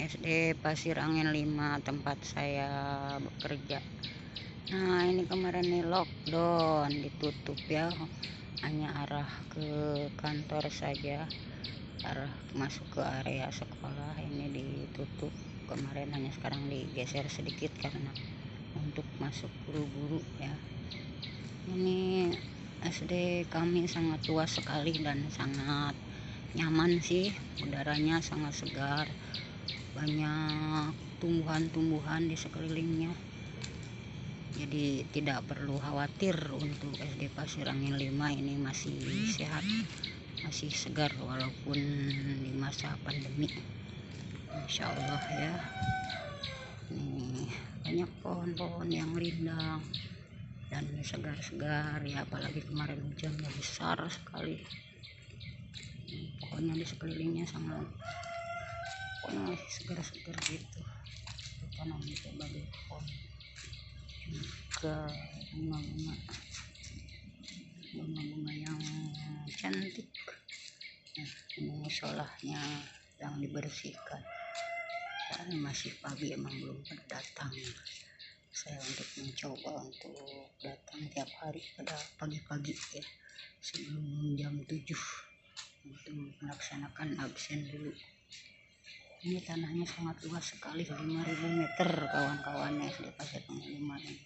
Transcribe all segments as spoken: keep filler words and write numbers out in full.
S D Pasir Angin lima tempat saya bekerja. Nah ini kemarin nih lockdown, ditutup ya, hanya arah ke kantor saja, arah masuk ke area sekolah ini ditutup kemarin, hanya sekarang digeser sedikit karena untuk masuk guru-guru ya. Ini S D kami sangat luas sekali dan sangat nyaman sih, udaranya sangat segar, banyak tumbuhan-tumbuhan di sekelilingnya, jadi tidak perlu khawatir untuk S D Pasir Angin lima ini masih sehat, masih segar walaupun di masa pandemi, insya Allah ya. Ini banyak pohon-pohon yang rindang dan segar-segar ya, apalagi kemarin hujannya besar sekali. Pokoknya di sekelilingnya sangat, pokoknya masih segar-segar gitu. Tanam berbagai pohon juga, bunga-bunga bunga-bunga yang cantik. Nah, ini musolahnya yang dibersihkan karena masih pagi, emang belum pada datang. Saya untuk mencoba untuk datang tiap hari pada pagi-pagi ya, sebelum jam tujuh untuk melaksanakan absen dulu. Ini tanahnya sangat luas sekali, lima ribu meter kawan-kawannya S D Pasir Angin lima ini.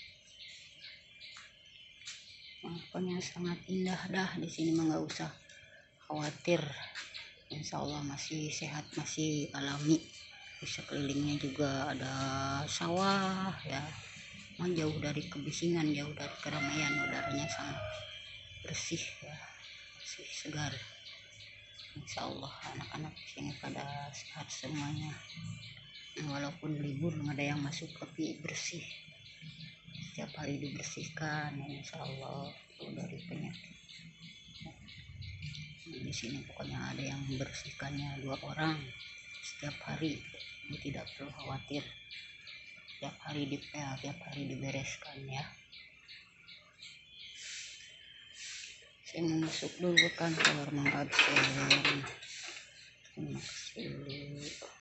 Pokoknya sangat indah dah di sini, mah nggak usah khawatir, insya Allah masih sehat, masih alami. Di sekelilingnya juga ada sawah ya, mah jauh dari kebisingan, jauh dari keramaian, udaranya sangat bersih ya, masih segar. Insya Allah anak-anak sini pada sehat semuanya, walaupun libur nggak ada yang masuk tapi bersih, setiap hari dibersihkan insya Allah dari penyakit. Di sini pokoknya ada yang membersihkannya dua orang setiap hari, jadi tidak perlu khawatir, tiap hari dipel, tiap hari dibereskan ya. Saya mau masuk dulu ke kantor, mengabsen. Masuk dulu.